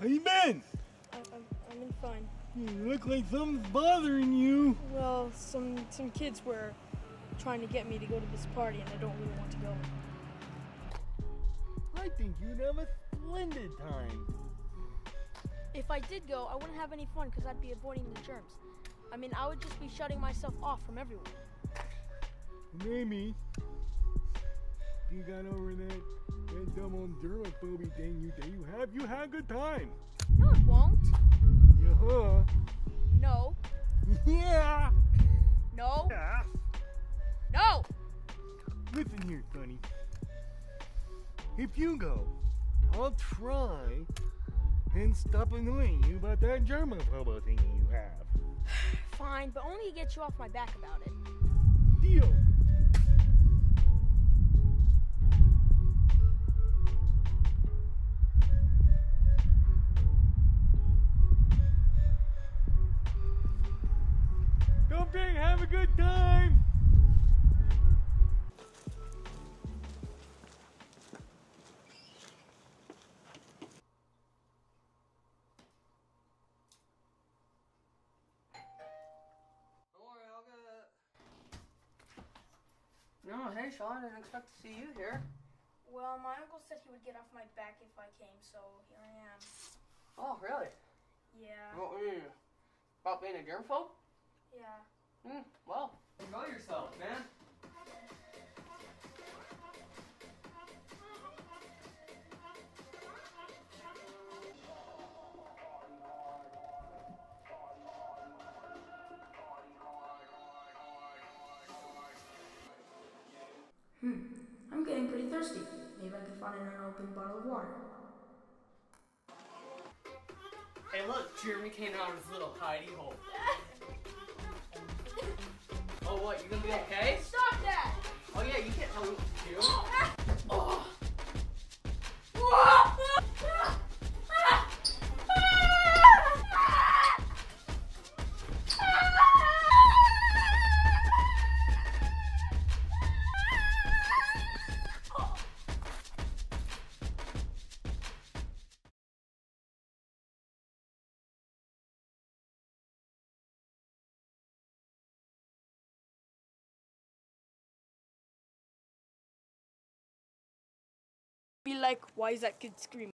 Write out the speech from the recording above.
How you been? I'm in fine. You look like something's bothering you. Well, some kids were trying to get me to go to this party, and I don't really want to go. I think you'd have a splendid time. If I did go, I wouldn't have any fun because I'd be avoiding the germs. I mean, I would just be shutting myself off from everyone. Maybe. If you got over that dumb old germaphobe thing you had a good time. No, it won't. Yeah. No. Yeah. No. Yeah. No! Listen here, Sonny. If you go, I'll try and stop annoying you about that germaphobe thing you have. Fine, but only to get you off my back about it. Deal. Okay, have a good time. No, hey Sean, I didn't expect to see you here. Well, my uncle said he would get off my back if I came, so here I am. Oh, really? Yeah. What were you? About being a germaphobe? Yeah. Well, enjoy yourself, man. I'm getting pretty thirsty. Maybe I can find an unopened bottle of water. Hey, look, Jeremy came out of his little hidey hole. Oh, what? You gonna be okay? Stop that! Oh yeah, you can't tell me what to do. Oh. Be like, why is that kid screaming?